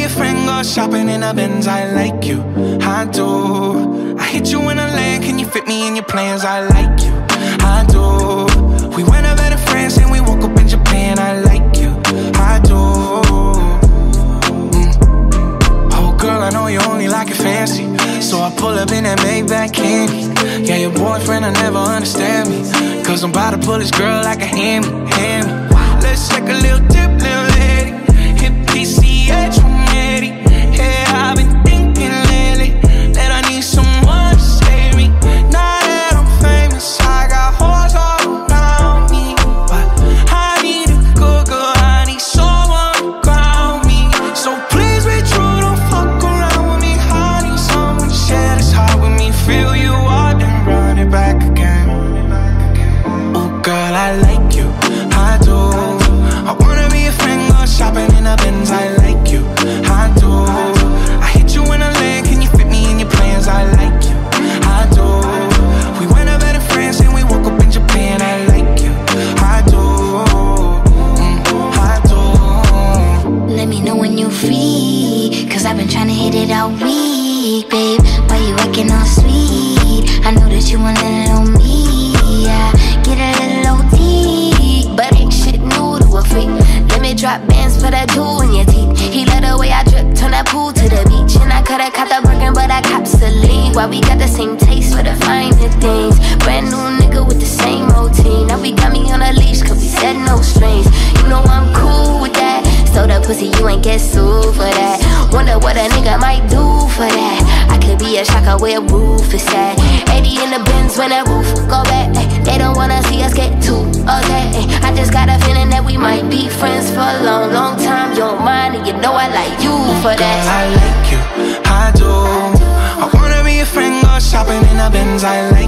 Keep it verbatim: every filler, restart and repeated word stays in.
be a friend, go shopping in a Benz. I like you, I do. I hit you in a land, can you fit me in your plans? I like you, I do. We went over to France and we woke up in Japan. I like you, I do. mm. Oh girl, I know you only like it fancy, so I pull up in that Maybach candy. Yeah, your boyfriend will never understand me, cause I'm about to pull this girl like a hammy, hammy. Let's take a little dip, little lady. Hit P C H, I'm ready. Yeah, I've been thinking lately that I need someone to save me. Now that I'm famous, I got hoes all around me, but I need a good girl, I need someone to ground me. So please be true, don't fuck around with me. I need someone to share this heart with me. Feel you out, then run it back again. Oh girl, I like you, I do. I wanna be a friend, go shopping in a Benz. I like you, I do. I hit you in a land, can you fit me in your plans? I like you, I do. We went over to France and we woke up in Japan. I like you, I do. mm, I do. Let me know when you're free, cause I've been trying to hit it all week, babe. Why you acting all sweet? I know that you want a little me, yeah. Get a little O T, but ain't shit new to a freak. Let me drop bands, put a jewel in your teeth. He let the way I drip, turn that pool to the beach. And I coulda caught the Birkin, but I cops the lead. Why we got the same taste for the finer things? Brand new nigga with the same routine. Now we got me on a leash, cause we said no strings. You know I'm cool with that. So the pussy, you ain't get sued for that. Wonder what a nigga might do for that. I could be a shocker where roof is at. eighty in the Benz when that roof go back. They don't wanna see us get too upset. I just got a feeling that we might be friends for a long, long time. You don't mind, and you know I like you for that. Girl, I like you, I do. I wanna be a friend, go shopping in a Benz. I like